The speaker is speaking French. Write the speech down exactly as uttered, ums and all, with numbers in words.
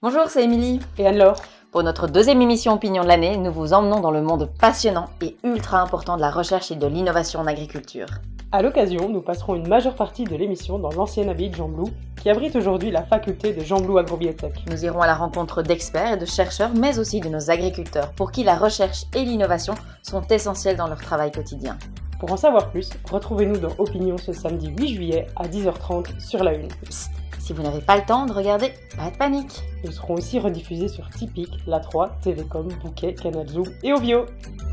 Bonjour, c'est Émilie. Et Anne-Laure. Pour notre deuxième émission Opinion de l'année, nous vous emmenons dans le monde passionnant et ultra important de la recherche et de l'innovation en agriculture. À l'occasion, nous passerons une majeure partie de l'émission dans l'ancienne abbaye de Gembloux, qui abrite aujourd'hui la faculté de Gembloux Agrobiotech. Nous irons à la rencontre d'experts et de chercheurs, mais aussi de nos agriculteurs, pour qui la recherche et l'innovation sont essentielles dans leur travail quotidien. Pour en savoir plus, retrouvez-nous dans Opinion ce samedi huit juillet à dix heures trente sur la une. Psst, si vous n'avez pas le temps de regarder, pas de panique. Nous serons aussi rediffusés sur Tipeee, La trois, T V Com, Bouquet, Canal Zoom et Ovio.